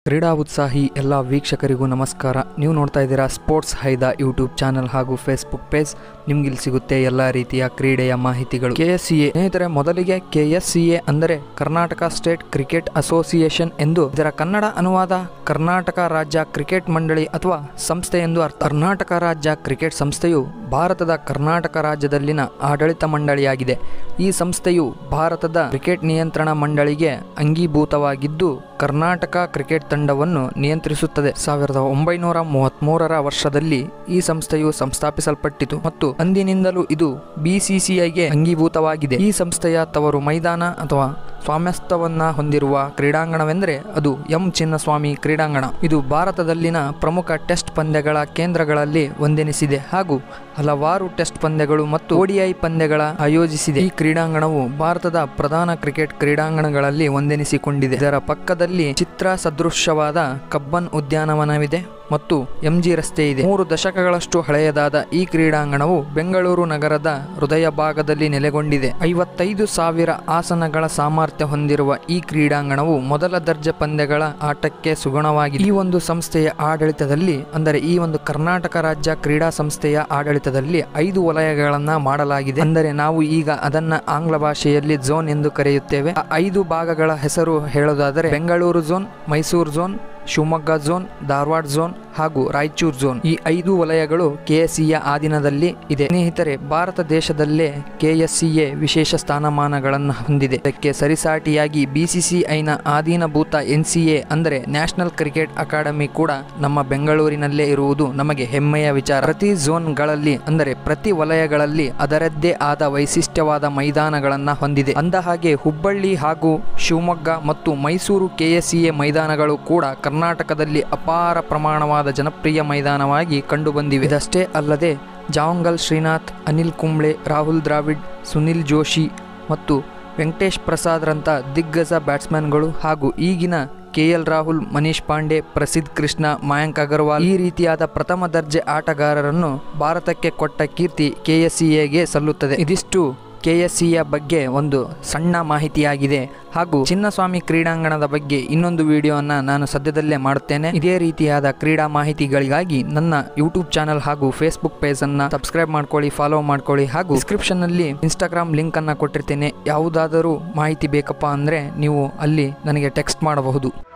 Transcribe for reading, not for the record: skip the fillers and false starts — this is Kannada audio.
ಕ್ರೀಡಾ ಉತ್ಸಾಹಿ ಎಲ್ಲ ವೀಕ್ಷಕರಿಗೂ ನಮಸ್ಕಾರ. ನೀವು ನೋಡ್ತಾ ಇದ್ದೀರಾ ಸ್ಪೋರ್ಟ್ಸ್ ಹೈದ ಯೂಟ್ಯೂಬ್ ಚಾನಲ್ ಹಾಗೂ ಫೇಸ್ಬುಕ್ ಪೇಜ್. ನಿಮ್ಗಿಲ್ಲಿ ಸಿಗುತ್ತೆ ಎಲ್ಲ ರೀತಿಯ ಕ್ರೀಡೆಯ ಮಾಹಿತಿಗಳು. KSCA ಸ್ನೇಹಿತರೆ, ಮೊದಲಿಗೆ KSCA ಅಂದರೆ ಕರ್ನಾಟಕ ಸ್ಟೇಟ್ ಕ್ರಿಕೆಟ್ ಅಸೋಸಿಯೇಷನ್ ಎಂದು, ಇದರ ಕನ್ನಡ ಅನುವಾದ ಕರ್ನಾಟಕ ರಾಜ್ಯ ಕ್ರಿಕೆಟ್ ಮಂಡಳಿ ಅಥವಾ ಸಂಸ್ಥೆ ಎಂದು ಅರ್ಥ. ಕರ್ನಾಟಕ ರಾಜ್ಯ ಕ್ರಿಕೆಟ್ ಸಂಸ್ಥೆಯು ಭಾರತದ ಕರ್ನಾಟಕ ರಾಜ್ಯದಲ್ಲಿನ ಆಡಳಿತ ಮಂಡಳಿಯಾಗಿದೆ. ಈ ಸಂಸ್ಥೆಯು ಭಾರತದ ಕ್ರಿಕೆಟ್ ನಿಯಂತ್ರಣ ಮಂಡಳಿಗೆ ಅಂಗೀಭೂತವಾಗಿದ್ದು ಕರ್ನಾಟಕ ಕ್ರಿಕೆಟ್ ತಂಡವನ್ನು ನಿಯಂತ್ರಿಸುತ್ತದೆ. 1933ರ ವರ್ಷದಲ್ಲಿ ಈ ಸಂಸ್ಥೆಯು ಸಂಸ್ಥಾಪಿಸಲ್ಪಟ್ಟಿತು ಮತ್ತು ಅಂದಿನಿಂದಲೂ ಇದು BCCIಗೆ ಅಂಗೀಭೂತವಾಗಿದೆ. ಈ ಸಂಸ್ಥೆಯ ತವರು ಮೈದಾನ ಅಥವಾ ಸ್ವಾಮ್ಯಸ್ಥವನ್ನ ಹೊಂದಿರುವ ಕ್ರೀಡಾಂಗಣವೆಂದರೆ ಅದು ಎಂ ಚಿನ್ನಸ್ವಾಮಿ ಕ್ರೀಡಾಂಗಣ. ಇದು ಭಾರತದಲ್ಲಿನ ಪ್ರಮುಖ ಟೆಸ್ಟ್ ಪಂದ್ಯಗಳ ಕೇಂದ್ರಗಳಲ್ಲಿ ಒಂದೆನಿಸಿದೆ ಹಾಗೂ ಹಲವಾರು ಟೆಸ್ಟ್ ಪಂದ್ಯಗಳು ಮತ್ತು ODI ಪಂದ್ಯಗಳ ಆಯೋಜಿಸಿದೆ. ಈ ಕ್ರೀಡಾಂಗಣವು ಭಾರತದ ಪ್ರಧಾನ ಕ್ರಿಕೆಟ್ ಕ್ರೀಡಾಂಗಣಗಳಲ್ಲಿ ಒಂದೆನಿಸಿಕೊಂಡಿದೆ. ಇದರ ಪಕ್ಕದಲ್ಲಿ ಚಿತ್ರ ಸದೃಶ್ಯವಾದ ಕಬ್ಬನ್ ಉದ್ಯಾನವನವಿದೆ ಮತ್ತು MG ರಸ್ತೆ ಇದೆ. 3 ದಶಕಗಳಷ್ಟು ಹಳೆಯದಾದ ಈ ಕ್ರೀಡಾಂಗಣವು ಬೆಂಗಳೂರು ನಗರದ ಹೃದಯ ಭಾಗದಲ್ಲಿ ನೆಲೆಗೊಂಡಿದೆ. 55,000 ಆಸನಗಳ ಸಾಮರ್ಥ್ಯ ಹೊಂದಿರುವ ಈ ಕ್ರೀಡಾಂಗಣವು ಮೊದಲ ದರ್ಜೆ ಪಂದ್ಯಗಳ ಆಟಕ್ಕೆ ಸುಗುಣವಾಗಿದೆ. ಈ ಒಂದು ಸಂಸ್ಥೆಯ ಆಡಳಿತದಲ್ಲಿ, ಅಂದರೆ ಈ ಒಂದು ಕರ್ನಾಟಕ ರಾಜ್ಯ ಕ್ರೀಡಾ ಸಂಸ್ಥೆಯ ಆಡಳಿತದಲ್ಲಿ 5 ವಲಯಗಳನ್ನ ಮಾಡಲಾಗಿದೆ. ಅಂದರೆ ನಾವು ಈಗ ಅದನ್ನ ಆಂಗ್ಲ ಭಾಷೆಯಲ್ಲಿ ಝೋನ್ ಎಂದು ಕರೆಯುತ್ತೇವೆ. ಆ 5 ಭಾಗಗಳ ಹೆಸರು ಹೇಳೋದಾದರೆ Bengaluru zone, Mysuru zone, Shivamogga zone, Dharwad zone ಹಾಗೂ ರಾಯಚೂರು ಝೋನ್. ಈ 5 ವಲಯಗಳು KSCA ಆಧೀನದಲ್ಲಿ ಇದೆ. ಸ್ನೇಹಿತರೆ, ಭಾರತ ದೇಶದಲ್ಲೇ KSCA ವಿಶೇಷ ಸ್ಥಾನಮಾನಗಳನ್ನು ಹೊಂದಿದೆ. ಇದಕ್ಕೆ ಸರಿಸಾಟಿಯಾಗಿ BCCIನ ಆಧೀನಭೂತ NCA ಅಂದರೆ ನ್ಯಾಷನಲ್ ಕ್ರಿಕೆಟ್ ಅಕಾಡೆಮಿ ಕೂಡ ನಮ್ಮ ಬೆಂಗಳೂರಿನಲ್ಲೇ ಇರುವುದು ನಮಗೆ ಹೆಮ್ಮೆಯ ವಿಚಾರ. ಪ್ರತಿ ಝೋನ್ಗಳಲ್ಲಿ ಅಂದರೆ ಪ್ರತಿ ವಲಯಗಳಲ್ಲಿ ಅದರದ್ದೇ ಆದ ವೈಶಿಷ್ಟ್ಯವಾದ ಮೈದಾನಗಳನ್ನು ಹೊಂದಿದೆ. ಅಂದಹಾಗೆ ಹುಬ್ಬಳ್ಳಿ ಹಾಗೂ ಶಿವಮೊಗ್ಗ ಮತ್ತು ಮೈಸೂರು KSCA ಮೈದಾನಗಳು ಕೂಡ ಕರ್ನಾಟಕದಲ್ಲಿ ಅಪಾರ ಪ್ರಮಾಣವಾದ ಜನಪ್ರಿಯ ಮೈದಾನವಾಗಿ ಕಂಡುಬಂದಿವೆ. ಇದಷ್ಟೇ ಅಲ್ಲದೆ ಜಾವಂಗಲ್ ಶ್ರೀನಾಥ್, ಅನಿಲ್ ಕುಂಬ್ಳೆ, ರಾಹುಲ್ ದ್ರಾವಿಡ್, ಸುನಿಲ್ ಜೋಶಿ ಮತ್ತು ವೆಂಕಟೇಶ್ ಪ್ರಸಾದ್ರಂಥ ದಿಗ್ಗಜ ಬ್ಯಾಟ್ಸ್ಮನ್ಗಳು ಹಾಗೂ ಈಗಿನ KL ರಾಹುಲ್, ಮನೀಶ್ ಪಾಂಡೆ, ಪ್ರಸಿದ್ಧ ಕೃಷ್ಣ, ಮಯಾಂಕ್ ಅಗರ್ವಾಲ್ ಈ ರೀತಿಯಾದ ಪ್ರಥಮ ದರ್ಜೆ ಆಟಗಾರರನ್ನು ಭಾರತಕ್ಕೆ ಕೊಟ್ಟ ಕೀರ್ತಿ KSCAಗೆ ಸಲ್ಲುತ್ತದೆ. ಇದಿಷ್ಟು KSCA ಬಗ್ಗೆ ಒಂದು ಸಣ್ಣ ಮಾಹಿತಿಯಾಗಿದೆ. ಹಾಗೂ ಚಿನ್ನಸ್ವಾಮಿ ಕ್ರೀಡಾಂಗಣದ ಬಗ್ಗೆ ಇನ್ನೊಂದು ವಿಡಿಯೋನ ನಾನು ಸದ್ಯದಲ್ಲೇ ಮಾಡುತ್ತೇನೆ. ಇದೇ ರೀತಿಯಾದ ಕ್ರೀಡಾ ಮಾಹಿತಿಗಳಿಗಾಗಿ ನನ್ನ ಯೂಟ್ಯೂಬ್ ಚಾನಲ್ ಹಾಗೂ ಫೇಸ್ಬುಕ್ ಪೇಜ್ ಅನ್ನ ಸಬ್ಸ್ಕ್ರೈಬ್ ಮಾಡ್ಕೊಳ್ಳಿ, ಫಾಲೋ ಮಾಡ್ಕೊಳ್ಳಿ. ಹಾಗೂ ಡಿಸ್ಕ್ರಿಪ್ಷನ್ ನಲ್ಲಿ ಇನ್ಸ್ಟಾಗ್ರಾಮ್ ಲಿಂಕ್ ಅನ್ನ ಕೊಟ್ಟಿರ್ತೇನೆ. ಯಾವುದಾದರೂ ಮಾಹಿತಿ ಬೇಕಪ್ಪ ಅಂದ್ರೆ ನೀವು ಅಲ್ಲಿ ನನಗೆ ಟೆಕ್ಸ್ಟ್ ಮಾಡಬಹುದು.